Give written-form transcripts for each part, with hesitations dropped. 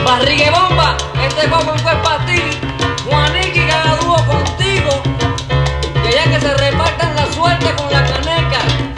Barrigue bomba, este poco fue para ti. Juaniqui que haga dúo contigo, que ya que se repartan la suerte con la caneca.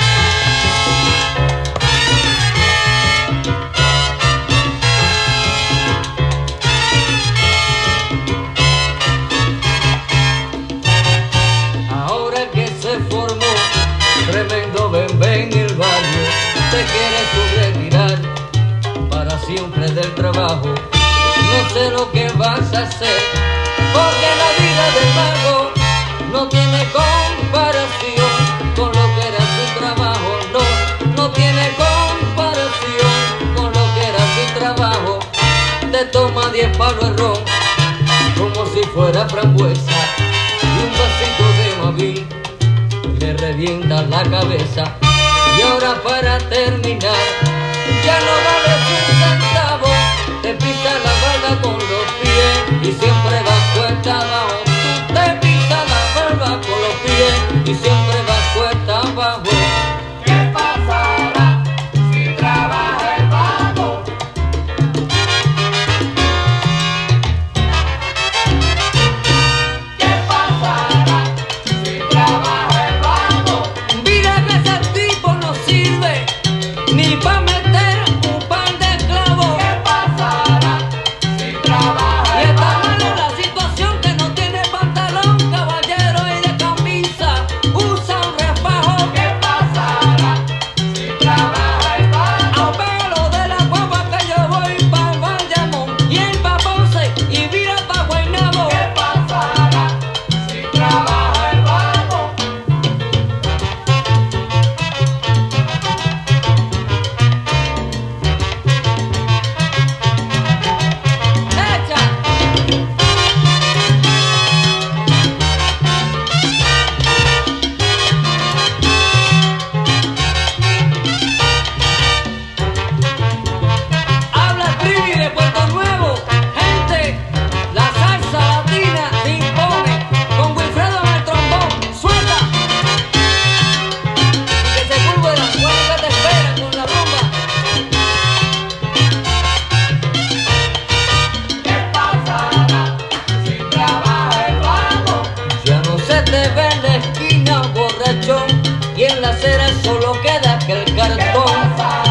Ahora que se formó tremendo bembé en el barrio, te quieres tú retirar para siempre del trabajo. No sé lo que vas a hacer, porque la vida del mago no tiene comparación con lo que era su trabajo. No tiene comparación con lo que era su trabajo. Te toma 10 palos de ron como si fuera frambuesa, y un vasito de Maví le revienta la cabeza. Y ahora para terminar, ya no vales un centavo, te pisa la barba con los pies y siempre vas cuesta abajo. Tú te pisas la barba con los pies y siempre vas cuesta abajo. ¿Qué pasará si trabaja el vago? ¿Qué pasará si trabaja el vago? Mira que ese tipo no sirve ni pa' meter un par de clavos. ¿Qué pasará si trabaja Y el está vago? malo la situación, que no tiene pantalón, caballero, y de camisa usa un refajo. ¿Qué pasará si trabaja el vago? A pelo de la guagua que yo voy pa' Bayamón y él pa' Ponce y vira pa' Guaynabo. ¿Qué pasará si trabaja el vago? ¡Echa! Habla Trivi de Puerto Nuevo, gente, la salsa latina se impone, con Wilfredo en el trombón, suelta, y que se curve la cuerda que te espera con la bomba. ¿Qué pasará si trabaja el vago? Ya no se te ve en la esquina borrachón, y en la acera solo queda aquel ¿Qué cartón. pasará